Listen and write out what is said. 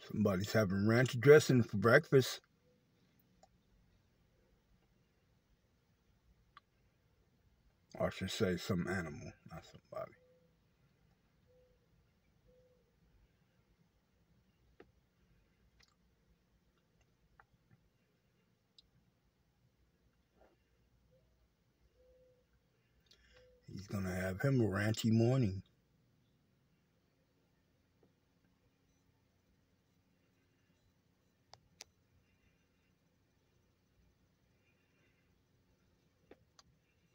Somebody's having ranch dressing for breakfast. Or I should say some animal, not somebody. He's going to have him a ranchy morning.